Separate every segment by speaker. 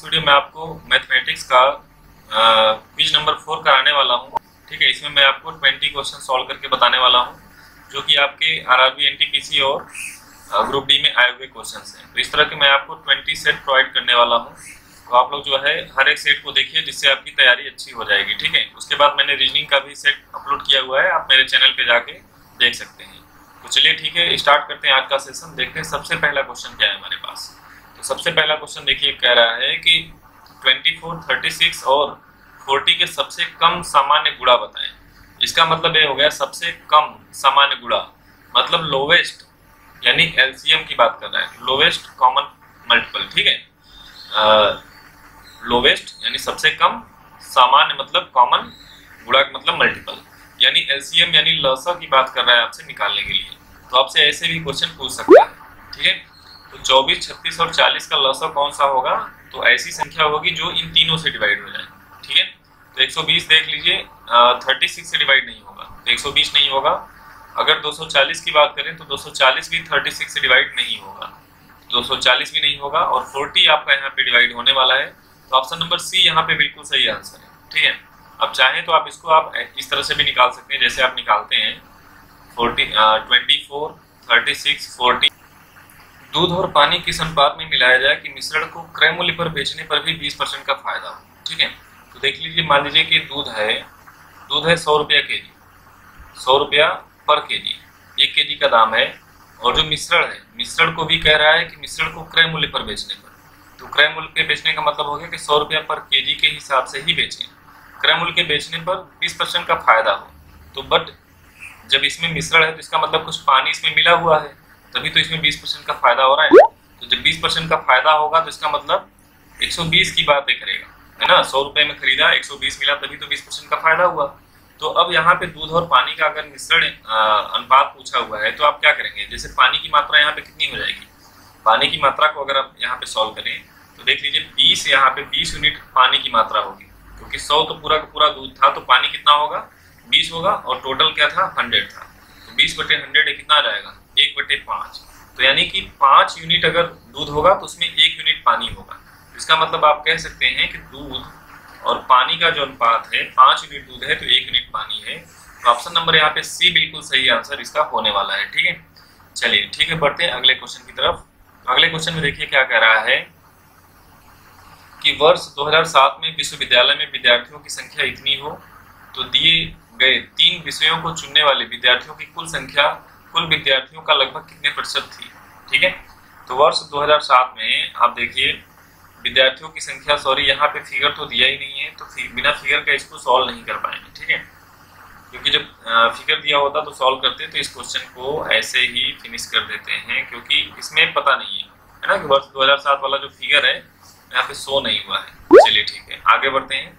Speaker 1: Video में आपको mathematics का क्विज नंबर 4 कराने वाला हूँ। ठीक है, इसमें मैं आपको 20 क्वेश्चन सॉल्व करके बताने वाला हूँ जो कि आपके आरआरबी, एनटीपीसी और ग्रुप डी में आए हुए क्वेश्चंस हैं। तो इस तरह के मैं आपको 20 सेट प्रोवाइड करने वाला हूँ। तो आप लोग जो है हर एक सेट को देखिए जिससे आपकी तैयारी अच्छी हो जाएगी। ठीक है, उसके बाद मैंने रीजनिंग का भी सेट अपलोड किया हुआ है, आप मेरे चैनल पे जाके देख सकते हैं। तो चलिए ठीक है, स्टार्ट करते हैं आज का सेशन। देखते हैं सबसे पहला क्वेश्चन क्या है हमारे पास। तो सबसे पहला क्वेश्चन देखिए, कह रहा है कि 24, 36 और 40 के सबसे कम सामान्य गुणा बताएं। इसका मतलब ये हो गया सबसे कम सामान्य गुणा, मतलब लोवेस्ट, यानी एलसीएम की बात कर रहा है, लोवेस्ट कॉमन मल्टीपल। ठीक है, लोवेस्ट यानी सबसे कम, सामान्य मतलब कॉमन, गुणा मतलब मल्टीपल, यानी एलसीएम यानी लसा की बात कर रहा है आपसे निकालने के लिए। तो आपसे ऐसे भी क्वेश्चन पूछ सकता है। ठीक है, तो 24, 36 और 40 का लसा कौन सा होगा? तो ऐसी संख्या होगी जो इन तीनों से डिवाइड हो जाए। ठीक है, तो 120 देख लीजिए, 36 से डिवाइड नहीं होगा तो 120 नहीं होगा। अगर 240 की बात करें तो 240 भी 36 से डिवाइड नहीं होगा, 240 भी नहीं होगा। और 40 आपका यहाँ पे डिवाइड होने वाला है, तो ऑप्शन नंबर सी यहाँ पे बिल्कुल सही आंसर है। ठीक है, अब चाहें तो आप इसको आप इस तरह से भी निकाल सकते हैं जैसे आप निकालते हैं 24, 36, 40। दूध और पानी किस अनुपात में मिलाया जाए कि मिश्रण को क्रय मूल्य पर बेचने पर भी 20% का फायदा हो। ठीक है, तो देख लीजिए, मान लीजिए कि दूध है 100 रुपया केजी, 100 रुपया पर केजी, 1 केजी का दाम है। और जो मिश्रण है, मिश्रण को भी कह रहा है कि मिश्रण को क्रय मूल्य पर बेचने पर, तो क्रय मूल्य पे बेचने का मतलब हो गया कि 100 रुपया पर केजी के हिसाब से ही बेचें। क्रय मूल्य के बेचने पर 20% का फायदा हो, तो बट जब इसमें मिश्रण है तो इसका मतलब कुछ पानी इसमें मिला हुआ है, तभी तो इसमें 20% का फायदा हो रहा है। तो जब 20% का फायदा होगा तो इसका मतलब 120 की बात करेगा, है ना। 100 रुपए में खरीदा, 120 मिला, तभी तो 20% का फायदा हुआ। तो अब यहाँ पे दूध और पानी का अगर मिश्रण अनुपात पूछा हुआ है तो आप क्या करेंगे? जैसे पानी की मात्रा यहाँ पे कितनी हो जाएगी, पानी की मात्रा को अगर आप यहाँ पे सॉल्व करें तो देख लीजिए 20, यहाँ पे 20 यूनिट पानी की मात्रा होगी, क्योंकि 100 तो पूरा का पूरा दूध था, तो पानी कितना होगा? 20 होगा, और टोटल क्या था? 100 था। तो 20/100 कितना आ जाएगा? 1/5। तो यानी कि 5 यूनिट अगर दूध होगा तो उसमें 1 यूनिट पानी होगा। इसका मतलब आप कह सकते हैं कि दूध और पानी का जो अनुपात है, 5 यूनिट दूध है तो 1 यूनिट पानी है। तो ऑप्शन नंबर यहाँ पे सी बिल्कुल सही आंसर इसका होने वाला है। ठीक है, चलिए ठीक है, बढ़ते हैं अगले क्वेश्चन की तरफ। अगले क्वेश्चन में देखिए क्या कह रहा है कि वर्ष 2007 में विश्वविद्यालय में विद्यार्थियों की संख्या इतनी हो तो दिए गए 3 विषयों को चुनने वाले विद्यार्थियों की कुल संख्या कुल विद्यार्थियों का लगभग कितने प्रतिशत थी? ठीक है, तो वर्ष 2007 में आप देखिए विद्यार्थियों की संख्या, सॉरी यहाँ पे फिगर तो दिया ही नहीं है, तो बिना फिगर का इसको सॉल्व नहीं कर पाएंगे। ठीक है, क्योंकि जब फिगर दिया होता तो सॉल्व करते, तो इस क्वेश्चन को ऐसे ही फिनिश कर देते हैं, क्योंकि इसमें पता नहीं है ना कि वर्ष 2007 वाला जो फिगर है यहाँ पे शो नहीं हुआ है। चलिए ठीक है, आगे बढ़ते हैं।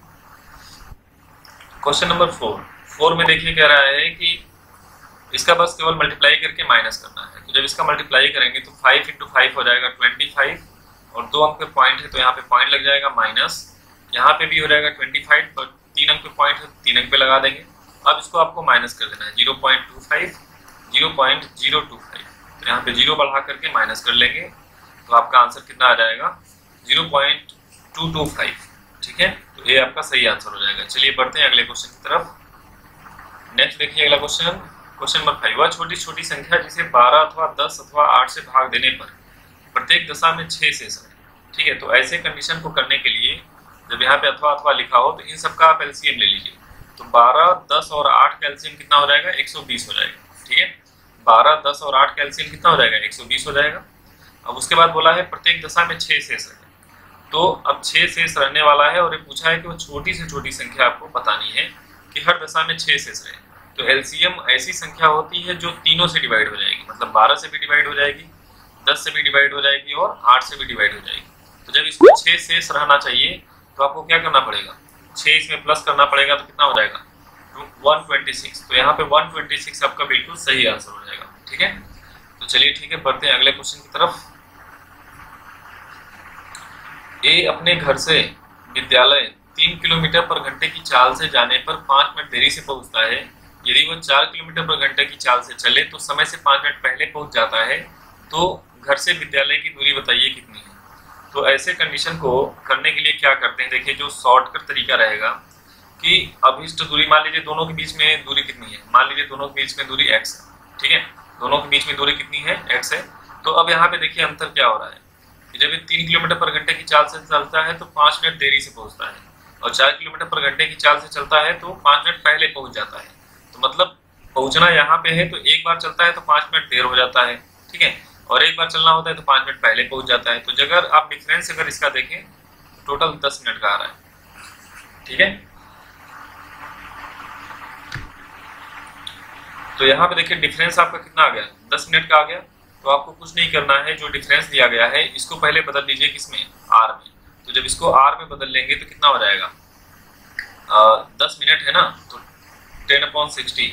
Speaker 1: क्वेश्चन नंबर 4 में देखिए कह रहा है कि इसका बस केवल मल्टीप्लाई करके माइनस करना है। तो जब इसका मल्टीप्लाई करेंगे तो 5 × 5 हो जाएगा 25, और 2 अंक पे पॉइंट है तो यहाँ पे पॉइंट लग जाएगा माइनस, यहाँ पे भी हो जाएगा 25, पर 3 अंक पे पॉइंट है, 3 अंक पे लगा देंगे। अब इसको आपको माइनस कर देना है, 0.25, 0.025, तो यहाँ पे 0 बढ़ा करके माइनस कर लेंगे, तो आपका आंसर कितना आ जाएगा? 0.225। ठीक है, तो ये आपका सही आंसर हो जाएगा। चलिए बढ़ते हैं अगले क्वेश्चन की तरफ। नेक्स्ट देखिए अगला क्वेश्चन, क्वेश्चन नंबर 5। वह छोटी छोटी संख्या जिसे 12 अथवा 10 अथवा 8 से भाग देने पर प्रत्येक दशा में 6 शेष है। ठीक है, तो ऐसे कंडीशन को करने के लिए जब यहाँ पे अथवा लिखा हो तो इन सबका आप एलसीएम ले लीजिए। तो 12, 10 और 8 का एलसीएम कितना हो जाएगा? 120 हो जाएगा। ठीक है, 12, 10 और 8 का एलसीएम कितना हो जाएगा? 120 हो जाएगा। अब उसके बाद बोला है प्रत्येक दशा में 6 शेष है, तो अब 6 शेष रहने वाला है, और ये पूछा है कि वो छोटी से छोटी संख्या आपको बतानी है कि हर दशा में 6 शेष रहे। तो एलसीएम ऐसी संख्या होती है जो तीनों से डिवाइड हो जाएगी, मतलब 12 से भी डिवाइड हो जाएगी, 10 से भी डिवाइड हो जाएगी और 8 से भी डिवाइड हो जाएगी। तो जब इसको 6 शेष रहना चाहिए तो आपको क्या करना पड़ेगा? 6 इसमें प्लस करना पड़ेगा, तो कितना हो जाएगा? 126। तो यहाँ पे 126 आपका बिल्कुल सही आंसर हो जाएगा। ठीक है, तो चलिए ठीक है, बढ़ते हैं अगले क्वेश्चन की तरफ। ए अपने घर से विद्यालय 3 किलोमीटर पर घंटे की चाल से जाने पर 5 मिनट देरी से पहुंचता है। यदि वो 4 किलोमीटर पर घंटे की चाल से चले तो समय से 5 मिनट पहले पहुंच जाता है, तो घर से विद्यालय की दूरी बताइए कितनी है? तो ऐसे कंडीशन को करने के लिए क्या करते हैं, देखिए जो शॉर्टकट तरीका रहेगा कि अभिष्ट दूरी, मान लीजिए दोनों के बीच में दूरी कितनी है, मान लीजिए दोनों के बीच में दूरी x है, ठीक है, दोनों के बीच में दूरी कितनी है, x है। तो अब यहाँ पे देखिए अंतर क्या हो रहा है कि जब ये 3 किलोमीटर पर घंटे की चाल से चलता है तो 5 मिनट देरी से पहुंचता है, और 4 किलोमीटर पर घंटे की चाल से चलता है तो 5 मिनट पहले पहुंच जाता है। तो मतलब पहुंचना यहाँ पे है तो एक बार चलता है तो 5 मिनट देर हो जाता है, ठीक है, और एक बार चलना होता है तो 5 मिनट पहले पहुंच जाता है। तो अगर आप डिफरेंस अगर इसका देखें टोटल 10 मिनट का आ रहा है, ठीक है। तो यहाँ पे देखिए डिफरेंस आपका कितना आ गया, 10 मिनट का आ गया। तो आपको कुछ नहीं करना है, जो डिफरेंस दिया गया है इसको पहले बदल लीजिए किसमें, आर में। तो जब इसको आर में बदल लेंगे तो कितना हो जाएगा, 10 मिनट है ना, तो 10/60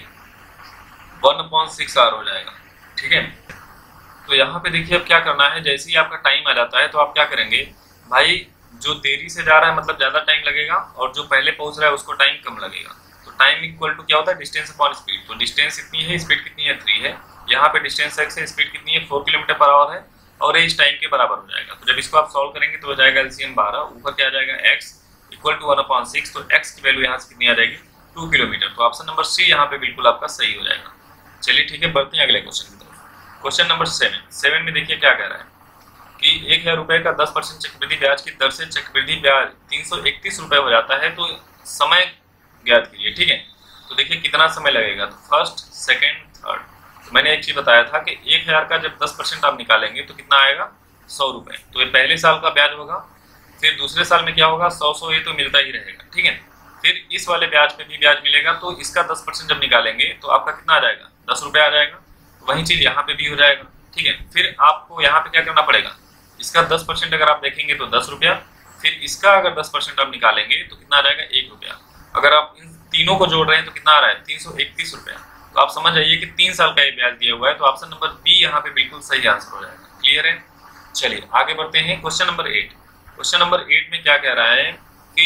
Speaker 1: 1/6 आर हो जाएगा, ठीक है। तो यहाँ पे देखिए अब क्या करना है, जैसे ही आपका टाइम आ जाता है तो आप क्या करेंगे, भाई जो देरी से जा रहा है मतलब ज्यादा टाइम लगेगा, और जो पहले पहुंच रहा है उसको टाइम कम लगेगा। तो टाइम इक्वल टू क्या होता है, डिस्टेंस अपॉन स्पीड। तो डिस्टेंस इतनी है, स्पीड कितनी है, 3 है। यहाँ पे डिस्टेंस x है, स्पीड कितनी है, 4 किलोमीटर पर आवर है, और ये इस टाइम के बराबर हो जाएगा। तो जब इसको आप सॉल्व करेंगे तो हो जाएगा एलसीएम 12, ऊपर क्या आ जाएगा x इक्वल टू 1/6। तो x की वैल्यू यहाँ से कितनी आ जाएगी, 2 किलोमीटर। तो ऑप्शन नंबर सी यहाँ पे बिल्कुल आपका सही हो जाएगा। चलिए ठीक है, बढ़ते हैं अगले क्वेश्चन की तरफ। क्वेश्चन नंबर 7 में देखिए क्या कह रहा है कि 1000 रुपए का 10% चक्रवृद्धि ब्याज की दर से चक्रवृद्धि ब्याज 331 रुपए हो जाता है, तो समय ज्ञात कीजिए, ठीक है। तो देखिए कितना समय लगेगा, तो फर्स्ट, सेकंड, थर्ड। तो मैंने एक चीज बताया था कि 1000 का जब 10% आप निकालेंगे तो कितना आएगा, 100 रुपए। तो ये पहले साल का ब्याज होगा, फिर दूसरे साल में क्या होगा, 100 ये तो मिलता ही रहेगा, ठीक है। फिर इस वाले ब्याज पे भी ब्याज मिलेगा, तो इसका 10% जब निकालेंगे तो आपका कितना आ जाएगा, 10 रुपये आ जाएगा। वही चीज यहाँ पे भी हो जाएगा, ठीक है। फिर आपको यहाँ पे क्या करना पड़ेगा, इसका 10% अगर आप देखेंगे तो 10 रुपया, फिर इसका अगर 10% आप निकालेंगे तो कितना आ जाएगा, 1 रुपया। अगर आप इन तीनों को जोड़ रहे हैं तो कितना आ रहा है, 331 रुपया। तो आप समझ जाइए कि 3 साल का ये ब्याज दिया हुआ है। तो ऑप्शन नंबर बी यहाँ पे बिल्कुल सही आंसर हो जाएगा। क्लियर है, चलिए आगे बढ़ते हैं। Question number 8। क्वेश्चन नंबर 8 में क्या कह रहा है कि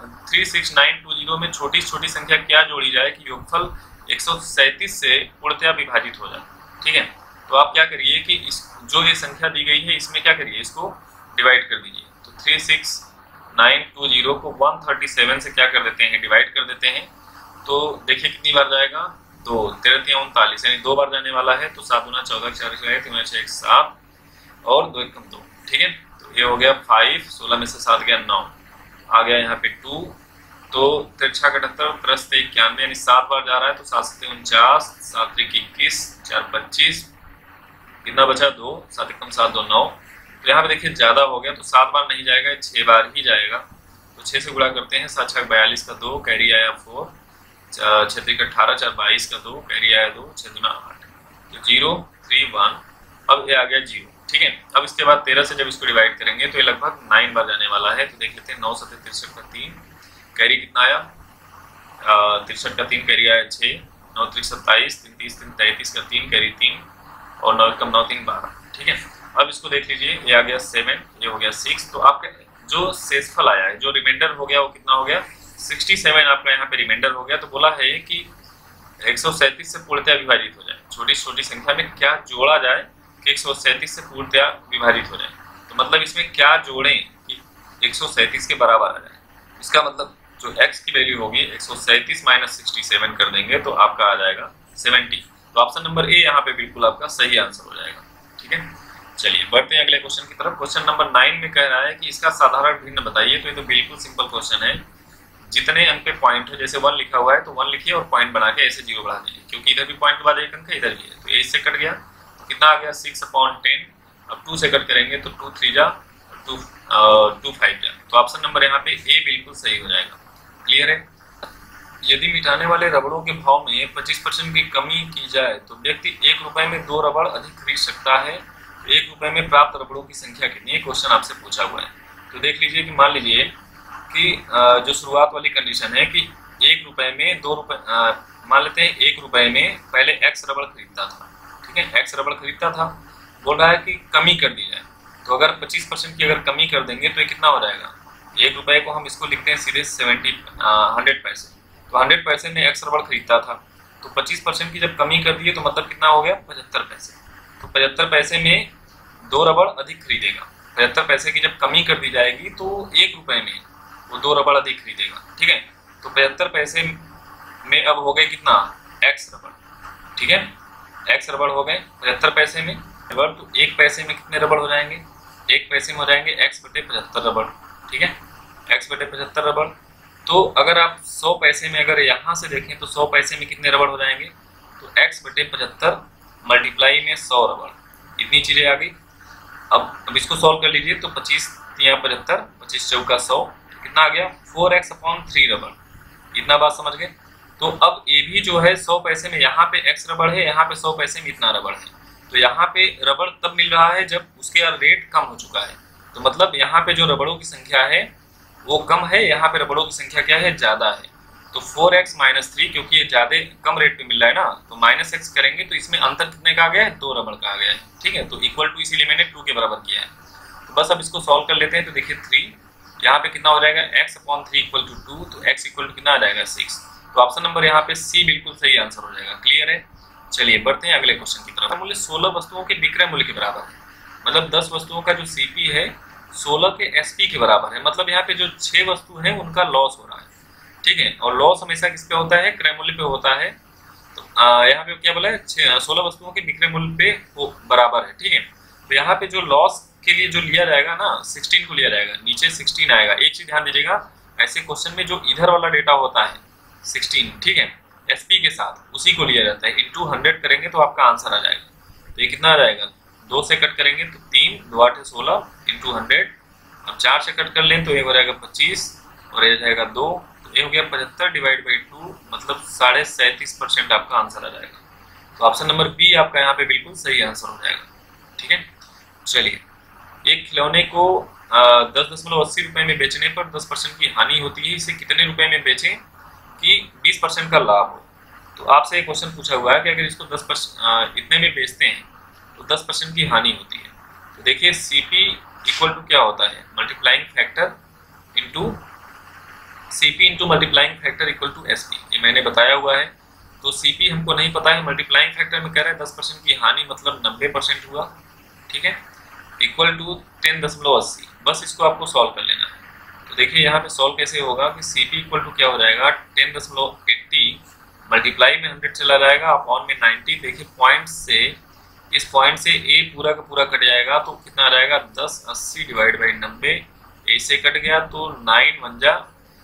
Speaker 1: 36920 में छोटी छोटी संख्या क्या जोड़ी जाए कि योगफल 137 से पूर्णतया विभाजित हो जाए, ठीक है। तो आप क्या करिए कि इस जो ये संख्या दी गई है इसमें क्या करिए, इसको डिवाइड कर दीजिए। तो 36920 को 137 से क्या कर देते हैं, डिवाइड कर देते हैं। तो देखिए कितनी बार जाएगा, 2 13 39, यानी 2 बार जाने वाला है। तो 7 गुना 14 4 3 6 7 और 2 1 2, ठीक है। तो ये हो गया 5, 16 में से 7 गया 9, आ गया यहाँ पे 2। तो 3 6 78 प्लस 91, यानी 7 बार जा रहा है। तो 7 7 49, 7 3 21, 4 25, कितना बचा, 2, 7 1 7 2 9। तो यहाँ पे देखिए ज्यादा हो गया, तो 7 बार नहीं जाएगा, 6 बार ही जाएगा। तो 6 से गुणा करते हैं, 7 6 42 का 2, कैरी आया 4, 6 3 18, 4 22 का 2, कैरी आया 2, 6 2 8, तो 0 3 1। अब ये आ गया 0, ठीक है। अब इसके बाद 13 से जब इसको डिवाइड करेंगे तो ये लगभग 9 बार जाने वाला है। तो देख लेते हैं, 9 7 63 का 3, कैरी कितना आया, 63 का 3, कैरी आया 6, 9 3 27, 3 30 3 33 का 3, कैरी 3, और 9 कम 9 3 12, ठीक है। अब इसको देख लीजिए, ये आ गया 7, ये हो गया 6। तो आपका जो शेषफल आया है, जो रिमाइंडर हो गया, वो कितना हो गया, 67 आपका यहाँ पे रिमाइंडर हो गया। तो बोला है कि 137 से पूर्णतया विभाजित हो जाए, छोटी छोटी संख्या में क्या जोड़ा जाए कि 137 से पूर्णतया विभाजित हो जाए। तो मतलब इसमें क्या जोड़ें कि 137 के बराबर आ जाए। इसका मतलब जो x की वैल्यू होगी 137 माइनस 67 कर देंगे तो आपका आ जाएगा 70। तो ऑप्शन नंबर ए यहाँ पे बिल्कुल आपका सही आंसर हो जाएगा, ठीक है। चलिए बढ़ते हैं अगले क्वेश्चन की तरफ। क्वेश्चन नंबर 9 में कह रहा है कि इसका साधारण भिन्न बताइए। तो ये तो बिल्कुल सिंपल क्वेश्चन है, जितने अंक पे पॉइंट हो, जैसे 1 लिखा हुआ है तो 1 लिखिए और पॉइंट बना के ऐसे 0 बढ़ा दीजिए, क्योंकि इधर भी पॉइंट के बाद एक अंक है, इधर भी है। तो 8 से कट गया तो कितना आ गया, 6/10। अब 2 से कट करेंगे तो 2 3 जा 2 5 जा। तो ऑप्शन नंबर यहाँ पे ए बिल्कुल सही हो जाएगा। क्लियर है। यदि मिटाने वाले रबड़ों के भाव में 25% की कमी की जाए तो व्यक्ति 1 रुपए में 2 रबड़ अधिक खरीद सकता है। 1 रुपए में प्राप्त रबड़ों की संख्या कितनी है, क्वेश्चन आपसे पूछा हुआ है। तो देख लीजिए कि मान लीजिए कि जो शुरुआत वाली कंडीशन है कि 1 रुपए में 2 रुपए, मान लेते हैं 1 रुपए में पहले x रबड़ खरीदता था, ठीक है, x रबड़ खरीदता था। बोल रहा है कि कमी कर दी जाए, तो अगर 25% की अगर कमी कर देंगे तो ये कितना हो जाएगा, 1 रुपए को हम इसको लिखते हैं सीधे 100 पैसे। तो 100 पैसे में x रबड़ खरीदता था, तो 25% की जब कमी कर दिए तो मतलब कितना हो गया, 75 पैसे। तो 75 पैसे में 2 रबड़ अधिक खरीदेगा। 75 पैसे की जब कमी कर दी जाएगी तो 1 रुपए में वो 2 रबड़ अधिक खरीदेगा। ठीक है, तो 75 पैसे में अब हो गए कितना, x रबड़। ठीक है, x रबड़ हो गए 75 पैसे में रबड़, तो 1 पैसे में कितने रबड़ हो जाएंगे, 1 पैसे में हो जाएंगे x बटे 75 रबड़। ठीक है, x बटे 75 रबड़। तो अगर आप 100 पैसे में अगर यहाँ से देखें तो 100 पैसे में कितने रबड़ हो जाएंगे, तो x बटे 75 मल्टीप्लाई में 100 रबड़, इतनी चीज़ें आ गई। अब इसको सॉल्व कर लीजिए, तो 25 या 75, 25 चौका 100, कितना आ गया 4x/3 रबड़। इतना बात समझ गए। तो अब ये भी जो है 100 पैसे में यहाँ पे x रबड़ है, यहाँ पे 100 पैसे में इतना रबड़ है। तो यहाँ पे रबड़ तब मिल रहा है जब उसके रेट कम हो चुका है। तो मतलब यहाँ पे जो रबड़ों की संख्या है वो कम है, यहाँ पे रबड़ों की संख्या क्या है, ज़्यादा है। तो 4x - 3, क्योंकि ये ज़्यादा कम रेट पे मिल रहा है ना, तो -x करेंगे तो इसमें अंतर कितने का आ गया है, 2 रबड़ का आ गया है। ठीक है, तो इक्वल टू इसीलिए मैंने 2 के बराबर किया है। तो बस अब इसको सॉल्व कर लेते हैं। तो देखिए 3 यहाँ पे कितना हो जाएगा, x/3 = 2, तो x = कितना आ जाएगा 6। तो ऑप्शन नंबर यहाँ पे सी बिल्कुल सही आंसर हो जाएगा। क्लियर है। चलिए बढ़ते हैं अगले क्वेश्चन की तरफ। मूल्य 16 वस्तुओं के विक्रय मूल्य के बराबर है, मतलब 10 वस्तुओं का जो सीपी है 16 के एसपी के बराबर है। मतलब यहाँ पे जो 6 वस्तु है उनका लॉस हो रहा है। ठीक है, और लॉस हमेशा किस पे होता है, क्रय मूल्य पे होता है। तो यहाँ पे क्या बोला है, 16 वस्तुओं के विक्रय मूल्य पे वो बराबर है। ठीक है, तो यहाँ पे जो लॉस के लिए जो लिया जाएगा ना, 16 को लिया जाएगा, नीचे 16 आएगा। एक चीज ध्यान दीजिएगा, ऐसे क्वेश्चन में जो इधर वाला डेटा होता है 16, ठीक है, एसपी के साथ उसी को लिया जाता है। इंटू 100 करेंगे तो आपका आंसर आ जाएगा। तो ये कितना आ जाएगा, 2 से कट करेंगे तो 3, 2 8 16 इंटू 100। अब 4 से कट कर लें तो ये हो जाएगा 25 और ये जाएगा 2, तो ये हो गया 75 / 2, मतलब 37.5% आपका आंसर आ जाएगा। तो ऑप्शन नंबर बी आपका यहाँ पे बिल्कुल सही आंसर हो जाएगा। ठीक है, चलिए, एक खिलौने को 10.80 रुपये में बेचने पर 10% की हानि होती है, इसे कितने रुपए में बेचें कि 20% का लाभ हो। तो आपसे एक क्वेश्चन पूछा हुआ है कि अगर इसको 10% इतने में बेचते हैं तो 10% की हानि होती है। तो देखिए सीपी इक्वल टू क्या होता है, multiplying factor into CP into multiplying factor equal to SP, ये मैंने बताया हुआ है। तो सीपी हमको नहीं पता है, मल्टीप्लाइंग फैक्टर में कह रहा है 10% की हानि मतलब 90% हुआ। ठीक है, इक्वल टू 10.80, बस इसको आपको सॉल्व कर लेना है। तो देखिए यहाँ पे सॉल्व कैसे होगा कि सीपी इक्वल टू क्या हो जाएगा, 10.80 मल्टीप्लाई में 100 चला जाएगा अपॉन में 90। देखिए पॉइंट से, इस पॉइंट से ए पूरा का पूरा कट जाएगा तो कितना आ जाएगा 1080 / 90, ए से कट गया तो 9 1 जा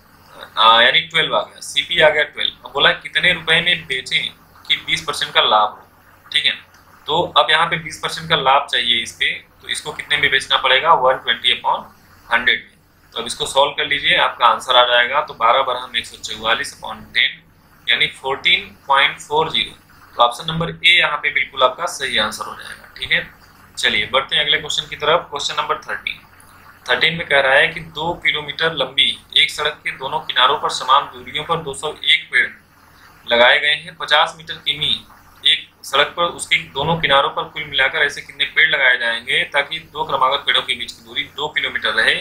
Speaker 1: यानी 12 आ गया, सीपी आ गया 12। अब बोला कितने रुपए में बेचें कि 20% का लाभ हो। ठीक है, तो अब यहाँ पे 20% का लाभ चाहिए इस पे, तो इसको कितने में बेचना पड़ेगा, 120/100 में। तो अब इसको सॉल्व कर लीजिए, आपका आंसर आ जाएगा। तो 12 बरहम 144/10 यानी 14.40। तो ऑप्शन नंबर ए यहाँ पे बिल्कुल आपका सही आंसर हो जाएगा। ठीक है, चलिए बढ़ते हैं अगले क्वेश्चन की तरफ। क्वेश्चन नंबर 13 में कह रहा है कि 2 किलोमीटर लंबी एक सड़क के दोनों किनारों पर समान दूरियों पर 201 पेड़ लगाए गए हैं। 50 मीटर किमी एक सड़क पर उसके दोनों किनारों पर कुल मिलाकर ऐसे कितने पेड़ लगाए जाएंगे ताकि 2 क्रमागत पेड़ों के बीच की दूरी 2 किलोमीटर रहे,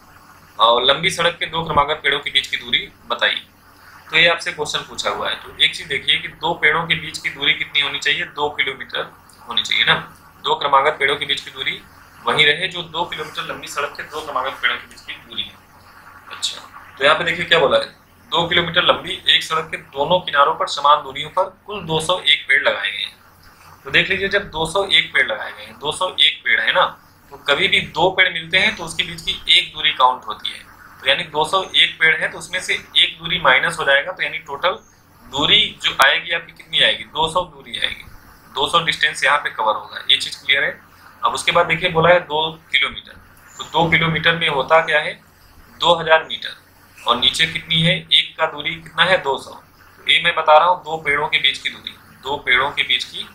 Speaker 1: और लंबी सड़क के 2 क्रमागत पेड़ों के बीच की दूरी बताइए। तो ये आपसे क्वेश्चन पूछा हुआ है। तो एक चीज देखिए कि 2 पेड़ों के बीच की दूरी कितनी होनी चाहिए, 2 किलोमीटर होनी चाहिए ना। 2 क्रमागत पेड़ों के बीच की दूरी वही रहे जो 2 किलोमीटर लंबी सड़क के 2 क्रमागत पेड़ों के बीच की दूरी है। अच्छा, तो यहाँ पे देखिए क्या बोला है, 2 किलोमीटर लंबी एक सड़क के दोनों किनारों पर समान दूरियों पर कुल 201 पेड़ लगाए गए हैं। तो देख लीजिए जब 201 पेड़ लगाए गए हैं, 201 पेड़ है ना, तो कभी भी 2 पेड़ मिलते हैं तो उसके बीच की एक दूरी काउंट होती है। तो यानी 201 पेड़ है तो उसमें से एक दूरी माइनस हो जाएगा, तो यानी टोटल दूरी जो आएगी आपकी कितनी आएगी, 200 दूरी आएगी। 200 डिस्टेंस यहाँ पे कवर होगा, ये चीज क्लियर है। अब उसके बाद देखिए बोला है 2 किलोमीटर, तो 2 किलोमीटर में होता क्या है 2000 मीटर, और नीचे कितनी है, एक का दूरी कितना है 200। तो ये मैं बता रहा हूँ 2 पेड़ों के बीच की दूरी, 2 पेड़ों के बीच की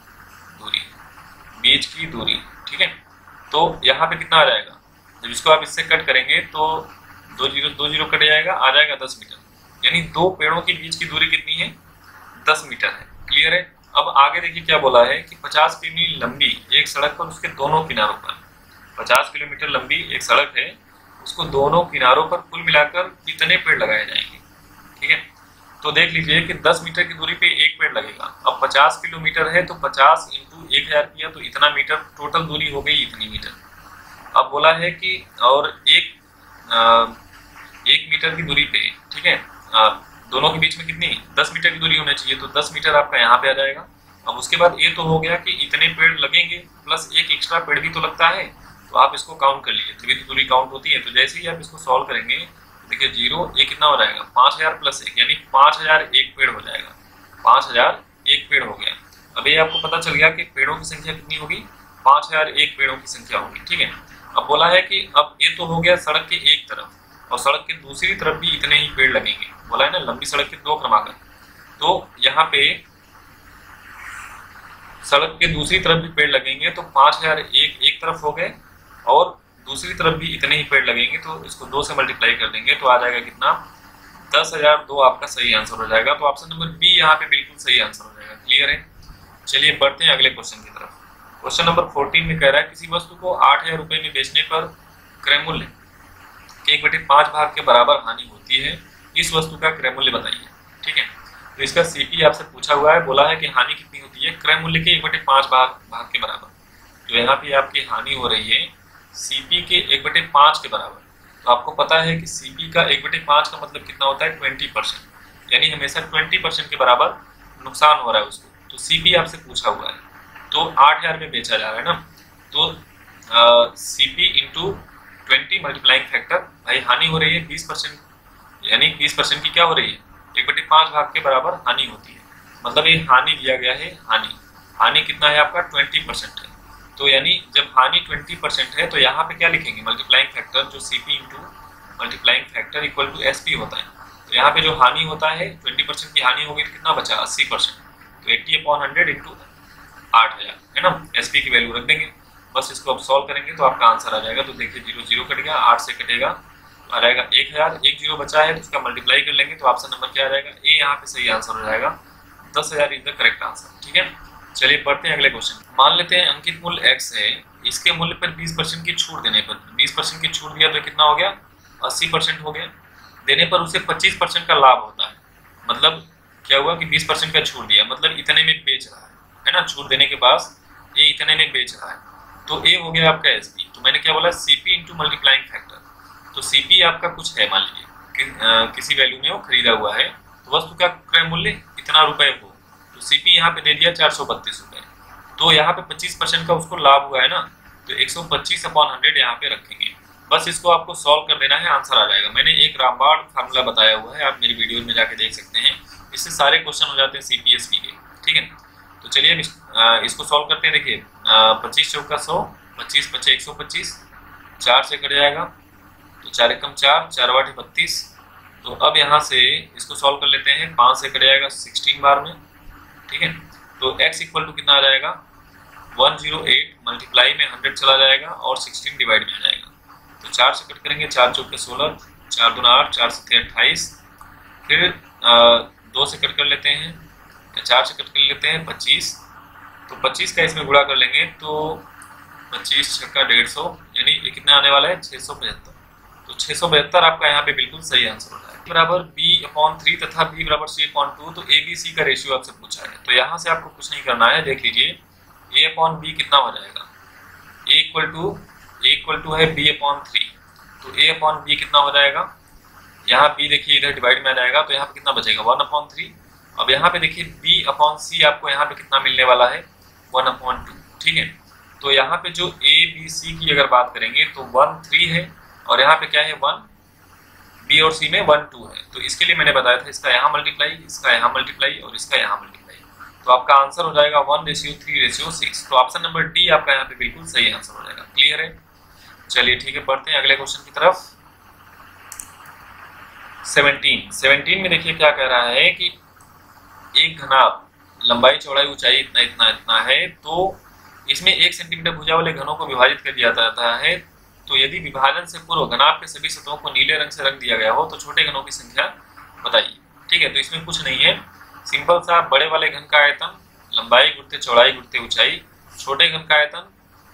Speaker 1: दूरी, ठीक है। तो यहाँ पे कितना आ जाएगा, जब इसको आप इससे कट करेंगे तो 2 जीरो कट जाएगा, आ जाएगा 10 मीटर। यानी 2 पेड़ों के बीच की दूरी कितनी है, 10 मीटर है। क्लियर है। अब आगे देखिए क्या बोला है कि 50 किमी लंबी एक सड़क पर उसके दोनों किनारों पर, 50 किलोमीटर लंबी एक सड़क है, उसको दोनों किनारों पर कुल मिलाकर कितने पेड़ लगाए जाएंगे। ठीक है, तो देख लीजिए कि 10 मीटर की दूरी पे एक पेड़ लगेगा। अब 50 किलोमीटर है तो 50 × 1000 किया तो इतना मीटर, टोटल दूरी हो गई इतनी मीटर। अब बोला है कि और एक मीटर की दूरी पे, ठीक है, दोनों के बीच में कितनी 10 मीटर की दूरी होनी चाहिए, तो 10 मीटर आपका यहाँ पे आ जाएगा। अब उसके बाद ये तो हो गया कि इतने पेड़ लगेंगे प्लस एक एक्स्ट्रा पेड़ भी तो लगता है, तो आप इसको काउंट कर लीजिए, तभी तो दूरी काउंट होती है। तो जैसे ही आप इसको सॉल्व करेंगे तो देखिए 0 ये कितना हो जाएगा 5000 प्लस 1 यानी 5001 पेड़ हो जाएगा, 5001 पेड़ हो गया। अब ये आपको पता चल गया कि पेड़ों की संख्या कितनी होगी, 5001 पेड़ों की संख्या होगी, ठीक है। अब बोला है कि अब ये तो हो गया सड़क के एक तरफ और सड़क के दूसरी तरफ भी इतने ही पेड़ लगेंगे, बोला है ना लंबी सड़क के 2 क्रमांक। तो यहाँ पे सड़क के दूसरी तरफ भी पेड़ लगेंगे, तो 5001 एक तरफ हो गए और दूसरी तरफ भी इतने ही पेड़ लगेंगे, तो इसको 2 से मल्टीप्लाई कर देंगे तो आ जाएगा कितना 10,002 आपका सही आंसर हो जाएगा। तो ऑप्शन नंबर बी यहाँ पे बिल्कुल सही आंसर हो जाएगा। क्लियर है। चलिए बढ़ते हैं अगले क्वेश्चन की तरफ। क्वेश्चन नंबर 14 में कह रहा है किसी वस्तु को 8,000 रुपए में बेचने पर क्रय मूल्य के 1/5 भाग के बराबर हानि होती है, इस वस्तु का क्रय मूल्य बताइए, ठीक है। तो इसका सीपी आपसे पूछा हुआ है, बोला है कि हानि कितनी होती है क्रय मूल्य के 1/5 भाग के बराबर। तो यहाँ पे आपकी हानि हो रही है सीपी के 1/5 के बराबर। तो आपको पता है कि सीपी का 1/5 का मतलब कितना होता है 20%, यानी हमेशा 20% के बराबर नुकसान हो रहा है उसको। तो सीपी आपसे पूछा हुआ है, तो 8,000 में बेचा जा रहा है ना, तो सीपी इंटू 20 मल्टीप्लाइंग फैक्टर, भाई हानि हो रही है 20%, यानी 20% की क्या हो रही है 1/5 भाग के बराबर हानि होती है, मतलब ये हानि दिया गया है। हानि कितना है आपका 20% है। तो यानी जब हानि 20% है तो यहाँ पे क्या लिखेंगे मल्टीप्लाइंग फैक्टर, जो CP into multiplying factor equal to SP होता है। तो यहाँ पे जो हानि होता है 20% की हानि होगी तो कितना बचा 80%, तो 80/100 इंटू 8,000 है ना, एसपी की वैल्यू रख देंगे। बस इसको अब सॉल्व करेंगे तो आपका आंसर आ जाएगा। तो देखिए 0 0 कट गया, 8 से कटेगा तो आ जाएगा 1000, 1 0 बचा है तो इसका मल्टीप्लाई कर लेंगे तो ऑप्शन नंबर क्या आ जाएगा ए, यहाँ पे सही आंसर हो जाएगा। 10,000 इज द करेक्ट आंसर, ठीक है। चलिए बढ़ते हैं अगले क्वेश्चन। मान लेते हैं अंकित मूल्य x है, इसके मूल्य पर 20% की छूट देने पर, 20% की छूट दिया तो कितना हो गया 80% हो गया, देने पर उसे 25% का लाभ होता है। मतलब क्या हुआ कि 20% का छूट दिया, मतलब इतने में बेच रहा है ना, छूट देने के बाद ये इतने में बेच रहा है, तो ए हो गया आपका एसपी। तो मैंने क्या बोला सीपी इंटू मल्टीप्लाइंग फैक्टर, तो सीपी आपका कुछ है, मान लीजिए किसी वैल्यू में वो खरीदा हुआ है, तो वस्तु का क्रय मूल्य इतना रुपए हो, तो सीपी यहाँ पे दे दिया 432 रुपए, तो यहाँ पे 25% का उसको लाभ हुआ है ना, तो 125/100 यहाँ पे रखेंगे। बस इसको आपको सॉल्व कर देना है, आंसर आ जाएगा। मैंने एक रामबाण फार्मूला बताया हुआ है, आप मेरी वीडियो में जाके देख सकते हैं, इससे सारे क्वेश्चन हो जाते हैं सीपीएसपी के, ठीक है। तो चलिए इसको सॉल्व करते हैं। देखिए 25 चौका 100, 25 बचे 125, 4 से कट जाएगा तो 4 एकम 4, 4 8 32। तो अब यहाँ से इसको सॉल्व कर लेते हैं, 5 से कट जाएगा 16 बार में, ठीक है। तो x इक्वल टू कितना आ जाएगा 108, मल्टीप्लाई में 100 चला जाएगा और 16 डिवाइड में आ जाएगा। तो 4 से कट करेंगे, 4 चौके 16, 4 दूना 8, 4 से 28, फिर 2 से कट कर लेते हैं, 4 से कट कर लेते हैं 25, तो 25 का इसमें गुणा कर लेंगे तो 25 छक्का 150, यानी ये कितना आने वाला है 675। तो 672 आपका यहाँ पे बिल्कुल सही आंसर होता है। बराबर b/3 तथा b बराबर c/2, तो a b c का रेशियो आपसे पूछा है, तो यहाँ से आपको कुछ नहीं करना है। देख लीजिए a/b कितना हो जाएगा, a इक्वल टू है b/3, तो a/b कितना हो जाएगा, यहाँ b देखिए इधर डिवाइड में आ जाएगा, तो यहाँ पे कितना बचेगा 1/3। अब यहाँ पे देखिए b/c आपको यहाँ पे कितना मिलने वाला है 1/2, ठीक है। तो यहाँ पे जो a b c की अगर बात करेंगे तो 1 3 है और यहाँ पे क्या है 1, बी और सी में 1 2 है, तो इसके लिए मैंने बताया था इसका यहाँ मल्टीप्लाई, इसका यहाँ मल्टीप्लाई और इसका यहाँ मल्टीप्लाई, तो आपका आंसर हो जाएगा 1:3:6। तो ऑप्शन नंबर डी आपका यहाँ पे बिल्कुल सही आंसर हो जाएगा। क्लियर है। चलिए ठीक है, बढ़ते हैं अगले क्वेश्चन की तरफ। 17 में देखिए क्या कह रहा है कि एक घनाभ लंबाई चौड़ाई ऊंचाई इतना इतना इतना है, तो इसमें 1 सेंटीमीटर भुजा वाले घनों को विभाजित कर दिया जाता है, तो यदि विभाजन से पूर्व घनाभ के सभी सतहों को नीले रंग से रंग दिया गया हो तो छोटे घनों की संख्या बताइए, ठीक है। तो इसमें कुछ नहीं है, सिंपल सा बड़े वाले घन का आयतन लंबाई गुणित चौड़ाई गुणित ऊंचाई, छोटे घन का आयतन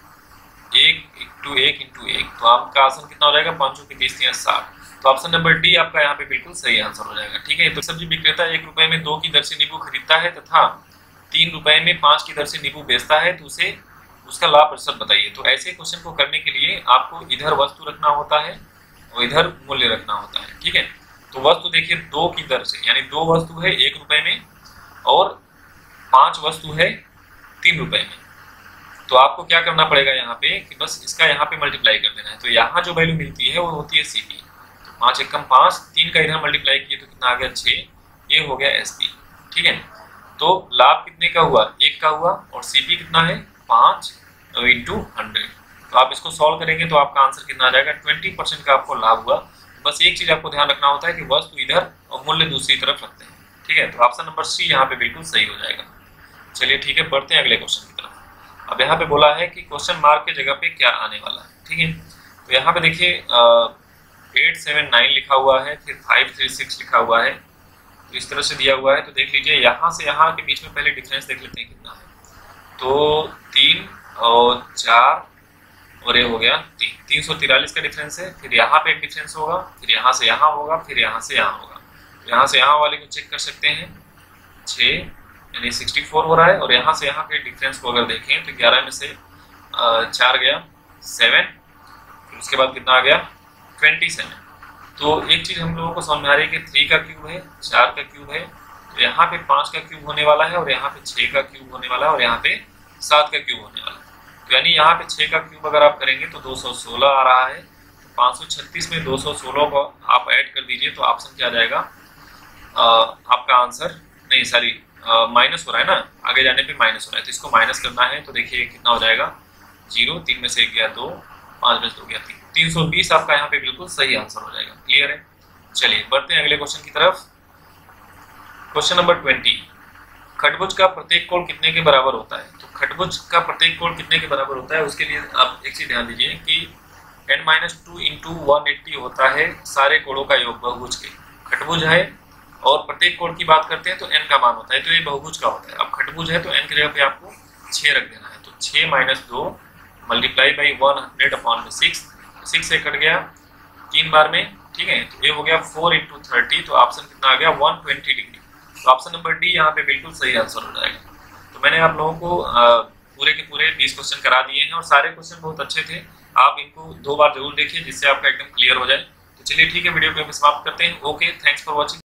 Speaker 1: 1:1:1, तो आपका आंसर कितना हो जाएगा 5 के 20 60। तो ऑप्शन नंबर डी आपका यहाँ पे बिल्कुल सही आंसर हो जाएगा, ठीक है। तो सब्जी विक्रेता 1 रुपए में 2 की दर से नींबू खरीदता है तथा 3 रुपए में 5 की दर से नींबू बेचता है, तो उसका लाभ प्रतिशत बताइए। तो ऐसे क्वेश्चन को करने के लिए आपको इधर वस्तु रखना होता है और इधर मूल्य रखना होता है, ठीक है। तो वस्तु देखिए 2 की दर से, यानी 2 वस्तु है 1 रुपए में और 5 वस्तु है 3 रुपए में। तो आपको क्या करना पड़ेगा यहाँ पे कि बस इसका यहाँ पे मल्टीप्लाई कर देना है। तो यहाँ जो वैल्यू मिलती है वो होती है सीपी। तो 5 एकम 5, 3 का इधर मल्टीप्लाई किए तो कितना आ गया 6, ये हो गया एसपी, ठीक है। तो लाभ कितने का हुआ, 1 का हुआ और सीपी कितना है 5 इंटू 100। तो आप इसको सॉल्व करेंगे तो आपका आंसर कितना आ जाएगा, 20% का आपको लाभ हुआ। बस एक चीज आपको ध्यान रखना होता है कि वस्तु इधर और मूल्य दूसरी तरफ रखते हैं, ठीक है। तो ऑप्शन नंबर सी यहाँ पे बिल्कुल सही हो जाएगा। चलिए ठीक है, बढ़ते हैं अगले क्वेश्चन की तरफ। अब यहाँ पे बोला है कि क्वेश्चन मार्क के जगह पे क्या आने वाला है, ठीक है। तो यहाँ पे देखिए 879 लिखा हुआ है, फिर 536 लिखा हुआ है, तो इस तरह से दिया हुआ है। तो देख लीजिए यहाँ से यहाँ के बीच में पहले डिफरेंस देख लेते हैं कितना है। तो 3 और 4 और ये हो गया 343 का डिफरेंस है। फिर यहाँ पे एक डिफरेंस होगा, फिर यहाँ से यहाँ होगा, फिर यहाँ से यहाँ होगा। तो यहाँ से यहाँ वाले को चेक कर सकते हैं, 6 यानी 64 हो रहा है। और यहाँ से यहाँ के डिफरेंस को अगर देखें तो 11 में से 4 गया 7, फिर उसके बाद कितना आ गया 27। तो एक चीज हम लोगों को समझ में आ रही है कि 3 का क्यूब है, 4 का क्यूब है, तो यहाँ पे 5 का क्यूब होने वाला है और यहाँ पे 6 का क्यूब होने वाला है और यहाँ पे 7 का क्यूब होने वाला है। तो यानी यहाँ पे 6 का क्यूब अगर आप करेंगे तो 216 आ रहा है। 536 में 216 को आप ऐड कर दीजिए तो ऑप्शन क्या आ जाएगा, आपका आंसर नहीं सॉरी माइनस हो रहा है ना, आगे जाने पे माइनस हो रहा है, तो इसको माइनस करना है। तो देखिए कितना हो जाएगा 0, 3 में से 1 गया 2, 5 में से 2 गया 3, 320 आपका यहाँ पे बिल्कुल सही आंसर हो जाएगा। क्लियर है। चलिए बढ़ते हैं अगले क्वेश्चन की तरफ। क्वेश्चन नंबर 20, खटभुज का प्रत्येक कोण कितने के बराबर होता है। तो खटभुज का प्रत्येक कोण कितने के बराबर होता है, उसके लिए आप एक चीज ध्यान दीजिए कि n-2 इंटू 180 होता है सारे कोणों का योग बहुभुज के। खटभुज है और प्रत्येक कोण की बात करते हैं तो n का मान होता है, तो ये बहुभुज का होता है। अब खटभुज है तो n की जगह पे आपको 6 रख देना है। तो 6 - 2 मल्टीप्लाई बाई 100/6, 6 से कट गया 3 बार में, ठीक है। तो ये हो गया 4 इंटू 30, तो ऑप्शन कितना आ गया 120 डिग्री। तो ऑप्शन नंबर डी यहाँ पे बिल्कुल सही आंसर हो जाएगा। तो मैंने आप लोगों को पूरे के पूरे 20 क्वेश्चन करा दिए हैं और सारे क्वेश्चन बहुत अच्छे थे। आप इनको 2 बार जरूर देखिए जिससे आपका एकदम क्लियर हो जाए। तो चलिए ठीक है, वीडियो को समाप्त करते हैं। Okay, thanks for watching.